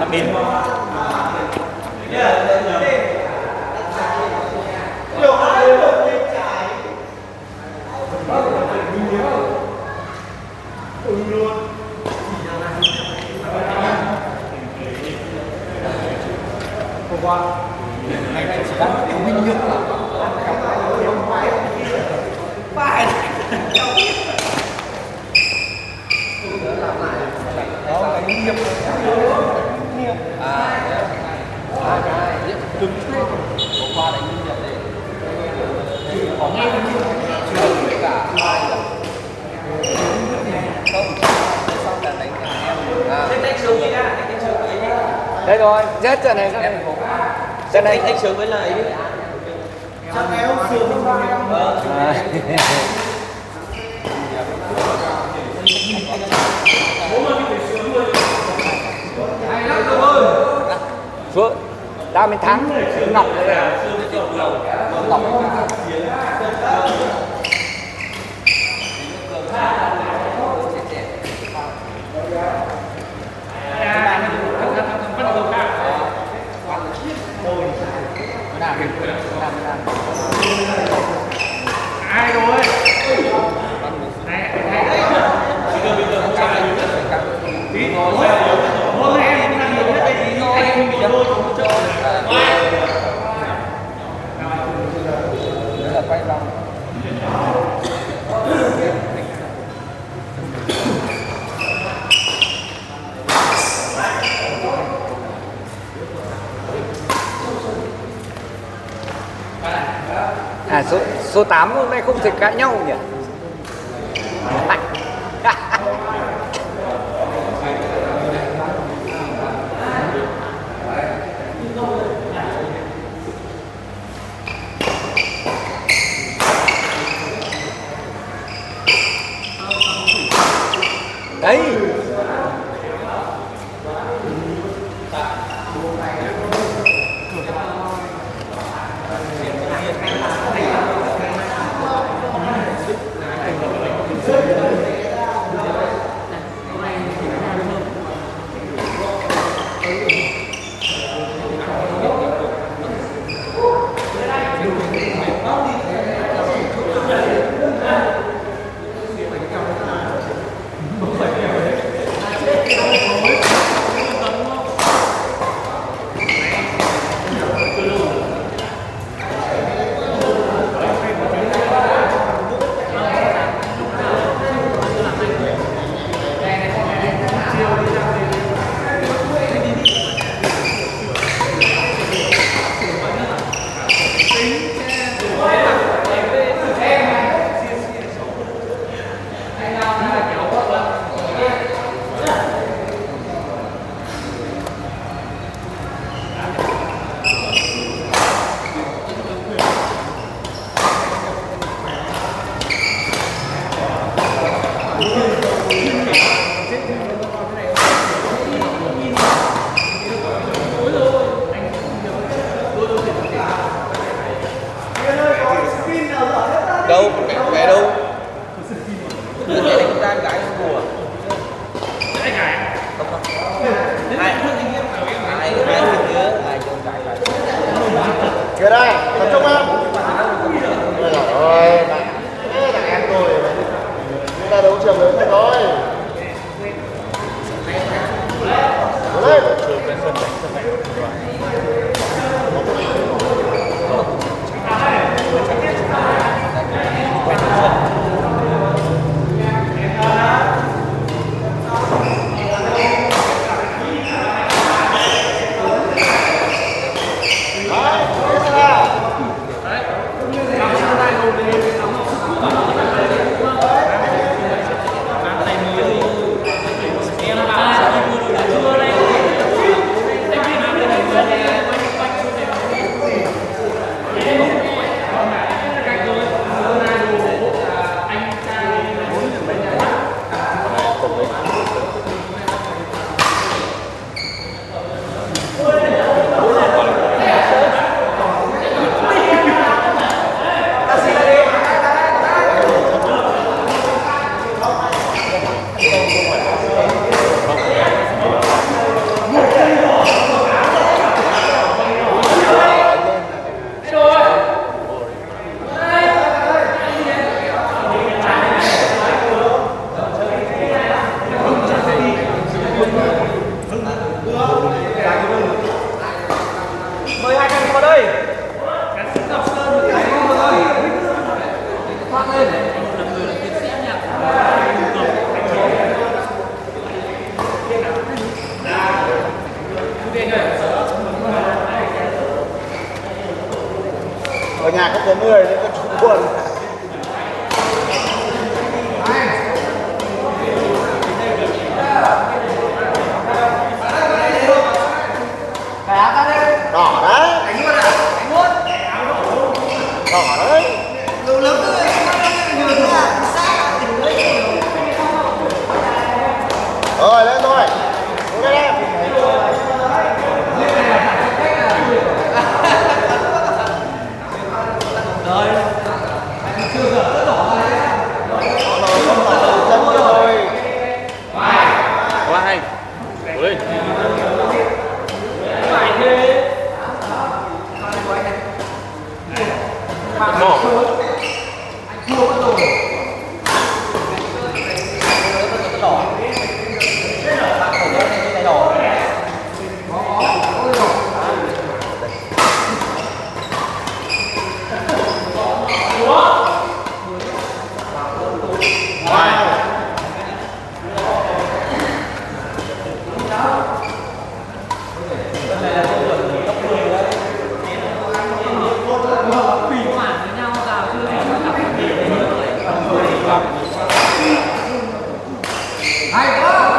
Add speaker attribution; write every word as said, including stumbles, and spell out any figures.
Speaker 1: pin.
Speaker 2: Đây rồi, chết trận này này. Trận này
Speaker 1: anh sướng với lại
Speaker 3: chắc kéo sướng không bao.
Speaker 2: Xuống, đa mình thắng Ngọc Ngọc
Speaker 3: Ai rồi? Hôm nay em đang nhiều nhất đây thì anh bị đôi cũng chơi.
Speaker 2: là quay vòng. À số số tám hôm nay không thể cãi nhau nhỉ? Đấy.
Speaker 1: Đâu, cái đâu? Cứ thế đánh tan cái của. Ai cái? Không không. Ai? Ai ai biết nhớ ai trong cái lại.
Speaker 3: Kìa đây, tập trung em. Ôi giời ơi, bạn. Thế là em tôi. Chúng ta đấu trường lớn thôi. người thì có chút buồn. Đỏ đấy. Đỏ đấy. Rồi lên thôi. Lên em.
Speaker 1: Quá hay. Ui. Mỏ.
Speaker 2: Hay quá.